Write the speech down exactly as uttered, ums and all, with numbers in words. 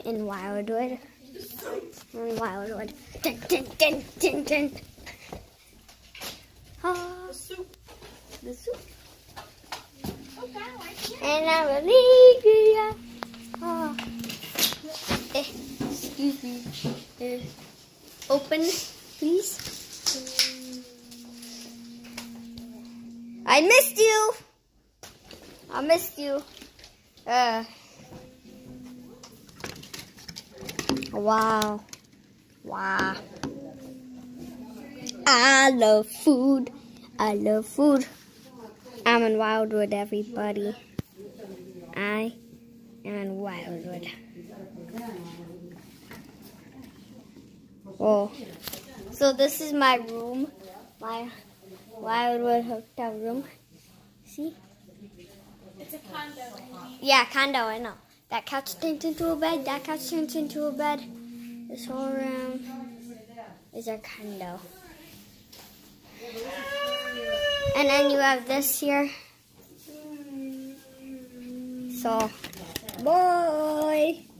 in Wildwood. We're in Wildwood. Dun, dun, dun, dun, dun. Oh, the soup. The soup. And I'm really oh. eh, excuse me. Eh, open, please. I missed you. I missed you. Uh. Wow. Wow. I love food. I love food. I'm in Wildwood, everybody. I am in Wildwood. Oh, so this is my room, my Wildwood hotel room. See? It's a condo. Yeah, condo, I know. That couch turns into a bed, that couch turns into a bed. This whole room is a condo. And then you have this here. So, bye.